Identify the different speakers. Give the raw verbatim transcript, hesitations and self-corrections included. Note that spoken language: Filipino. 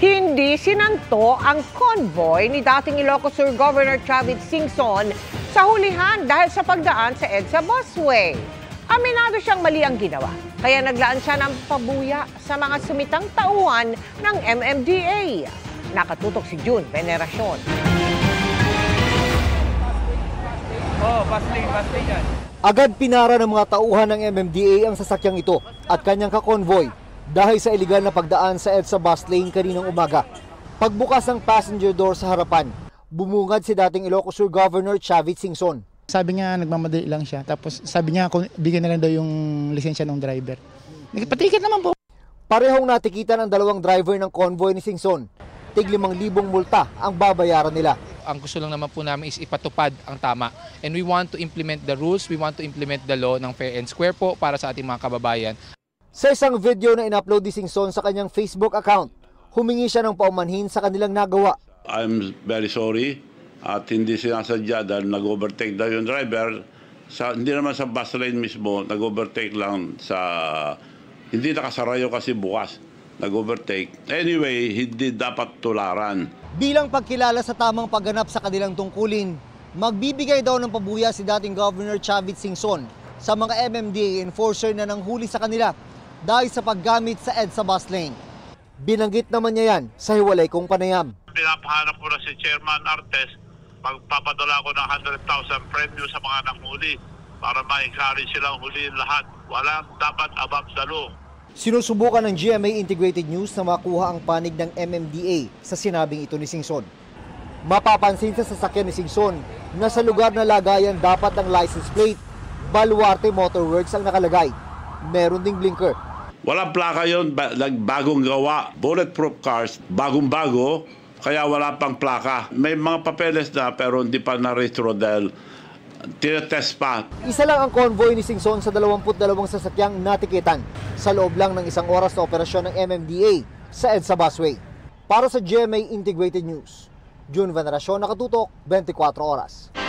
Speaker 1: Hindi sinanto ang convoy ni dating Ilocos Sur Governor Chavit Singson sa hulihan dahil sa pagdaan sa EDSA busway. Aminado siyang mali ang ginawa, kaya naglaan siya ng pabuya sa mga sumitang tauhan ng M M D A. Nakatutok si June Veneracion.
Speaker 2: Oh, fast lane, fast lane yan.
Speaker 3: Agad pinara ng mga tauhan ng M M D A ang sasakyang ito at kanyang kakonvoy dahil sa iligal na pagdaan sa EDSA bus lane kaninang umaga. Pagbukas ng passenger door sa harapan, bumungad si dating Ilocos Sur Governor Chavit Singson.
Speaker 4: Sabi niya nagmamadali lang siya, tapos sabi niya kung bigyan na lang daw yung lisensya ng driver. Patiket naman po.
Speaker 3: Parehong natikitan ang dalawang driver ng convoy ni Singson. Tig limang libong multa ang babayaran nila.
Speaker 2: Ang gusto lang naman po namin is ipatupad ang tama. And we want to implement the rules, we want to implement the law ng fair and square po para sa ating mga kababayan.
Speaker 3: Sa isang video na in-upload ni Singson sa kanyang Facebook account, humingi siya ng paumanhin sa kanilang nagawa.
Speaker 5: I'm very sorry at hindi sinasadya dahil nag-overtake daw yung driver. Sa, hindi naman sa bus lane mismo, nag-overtake lang sa... Hindi nakasarayo kasi bukas, nag-overtake. Anyway, hindi dapat tularan.
Speaker 3: Bilang pagkilala sa tamang pagganap sa kanilang tungkulin, magbibigay daw ng pabuya si dating Governor Chavit Singson sa mga M M D A enforcer na nanghuli sa kanila dahil sa paggamit sa EDSA bus lane. Binanggit naman niya yan sa hiwalay kong panayam.
Speaker 6: Pinapahanap ko na si Chairman Artes, magpapadala ko ng one hundred thousand premyo sa mga nanghuli para ma-encourage silang huliin lahat. Walang dapat above the law.
Speaker 3: Sinusubukan ng G M A Integrated News na makuha ang panig ng M M D A sa sinabing ito ni Singson. Mapapansin sa sasakyan ni Singson na sa lugar na lagayan dapat ang license plate, Baluarte Motor Works ang nakalagay. Meron ding blinker.
Speaker 5: Walang plaka yun, bagong gawa. Bulletproof cars, bagong-bago, kaya wala pang plaka. May mga papeles na pero hindi pa na-retro dahil tinetest pa.
Speaker 3: Isa lang ang convoy ni Singson sa dalawampu't dalawang sasakyang natikitan sa loob lang ng isang oras na operasyon ng M M D A sa EDSA busway. Para sa G M A Integrated News, June Veneracion, nakatutok, twenty-four oras.